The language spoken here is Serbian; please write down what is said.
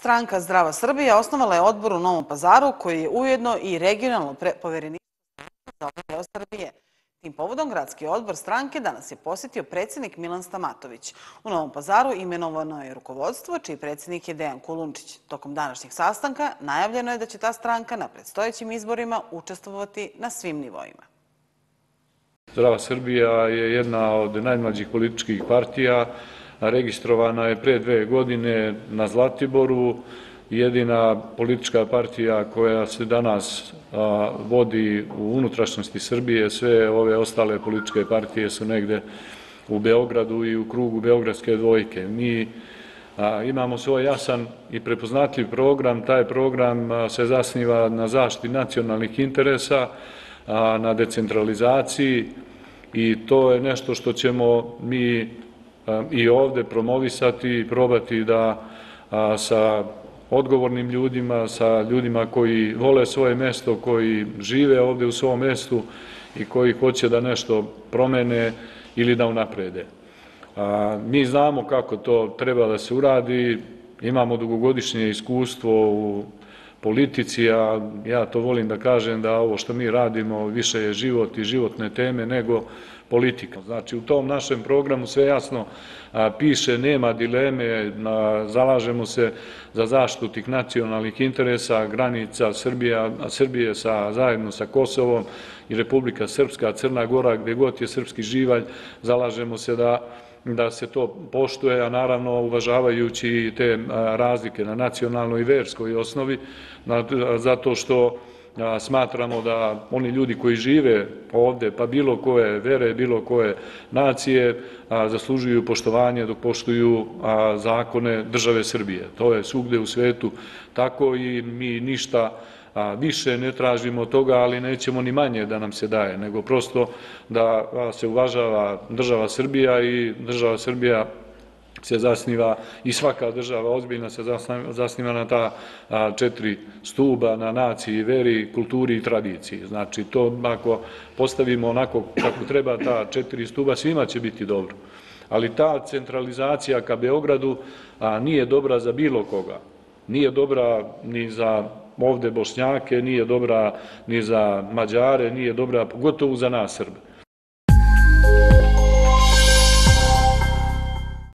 Stranka Zdrava Srbija osnovala je odbor u Novom Pazaru koji je ujedno i regionalno povereništvo za ovaj deo Srbije. Tim povodom gradski odbor stranke danas je posjetio predsjednik Milan Stamatović. U Novom Pazaru imenovano je rukovodstvo, čiji predsjednik je Dejan Kulundžić. Tokom današnjeg sastanka najavljeno je da će ta stranka na predstojećim izborima učestvovati na svim nivoima. Zdrava Srbija je jedna od najmlađih političkih partija. Registrovana je pre 2 godine na Zlatiboru. Jedina politička partija koja se danas vodi u unutrašnjosti Srbije. Sve ove ostale političke partije su negde u Beogradu i u krugu Beogradske dvojke. Mi imamo svoj jasan i prepoznatljiv program. Taj program se zasniva na zaštiti nacionalnih interesa, na decentralizaciji, i to je nešto što ćemo mi i ovde promovisati i probati da sa odgovornim ljudima, sa ljudima koji vole svoje mesto, koji žive ovde u svom mestu i koji hoće da nešto promene ili da unaprede. Mi znamo kako to treba da se uradi, imamo dugogodišnje iskustvo u politici, a ja to volim da kažem da ovo što mi radimo više je život i životne teme nego politika. Znači, u tom našem programu sve jasno piše, nema dileme, zalažemo se za zaštitu tih nacionalnih interesa, granica Srbije zajedno sa Kosovom i Republika Srpska, Crna Gora, gde god je srpski živalj, zalažemo se da se to poštuje, a naravno uvažavajući i te razlike na nacionalnoj i verskoj osnovi, zato što smatramo da oni ljudi koji žive ovde, pa bilo koje vere, bilo koje nacije, zaslužuju poštovanje dok poštuju zakone države Srbije. To je svugde u svetu tako i mi ništa više ne tražimo od toga, ali nećemo ni manje da nam se daje, nego prosto da se uvažava država Srbija, i država Srbija se zasniva, i svaka država ozbiljna se zasniva na ta 4 stuba, na naciji, veri, kulturi i tradiciji. Znači, to ako postavimo onako kako treba ta 4 stuba, svima će biti dobro. Ali ta centralizacija ka Beogradu nije dobra za bilo koga. Nije dobra ni za ovde Bošnjake, nije dobra ni za Mađare, nije dobra pogotovo za nas Srbe.